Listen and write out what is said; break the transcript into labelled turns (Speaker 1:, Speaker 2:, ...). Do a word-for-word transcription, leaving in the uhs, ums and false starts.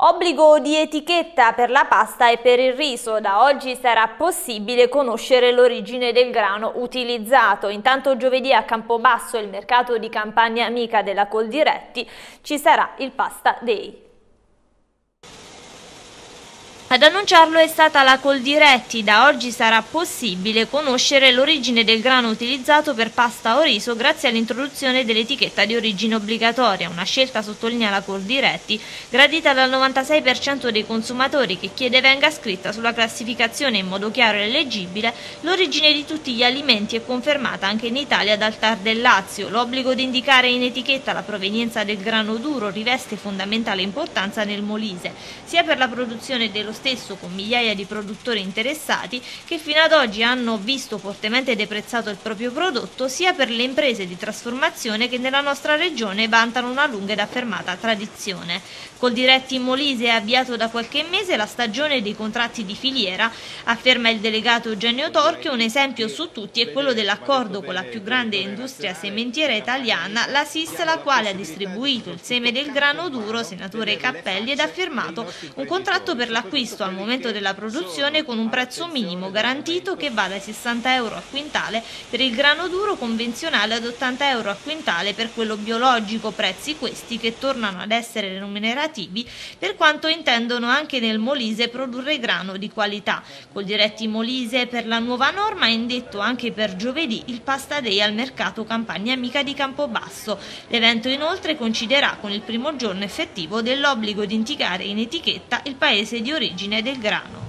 Speaker 1: Obbligo di etichetta per la pasta e per il riso. Da oggi sarà possibile conoscere l'origine del grano utilizzato. Intanto giovedì a Campobasso, il mercato di campagna amica della Coldiretti, ci sarà il Pasta Day. Ad annunciarlo è stata la Coldiretti. Da oggi sarà possibile conoscere l'origine del grano utilizzato per pasta o riso grazie all'introduzione dell'etichetta di origine obbligatoria, una scelta, sottolinea la Coldiretti, gradita dal novantasei per cento dei consumatori, che chiede venga scritta sulla classificazione in modo chiaro e leggibile l'origine di tutti gli alimenti e confermata anche in Italia dal T A R del Lazio. L'obbligo di indicare in etichetta la provenienza del grano duro riveste fondamentale importanza nel Molise, sia per la produzione dello stesso, con migliaia di produttori interessati che fino ad oggi hanno visto fortemente deprezzato il proprio prodotto, sia per le imprese di trasformazione che nella nostra regione vantano una lunga ed affermata tradizione. Coldiretti in Molise è avviato da qualche mese la stagione dei contratti di filiera, afferma il delegato Eugenio Torchio. Un esempio su tutti è quello dell'accordo con la più grande industria sementiera italiana, la S I S, la quale ha distribuito il seme del grano duro, senatore Cappelli, ed ha firmato un contratto per l'acquisto al momento della produzione con un prezzo minimo garantito che va dai sessanta euro a quintale per il grano duro convenzionale ad ottanta euro a quintale per quello biologico, prezzi questi che tornano ad essere remunerativi per quanto intendono anche nel Molise produrre grano di qualità. Coldiretti Molise per la nuova norma ha indetto anche per giovedì il Pasta Day al mercato campagna amica di Campobasso. L'evento inoltre coinciderà con il primo giorno effettivo dell'obbligo di indicare in etichetta il paese di origine del grano.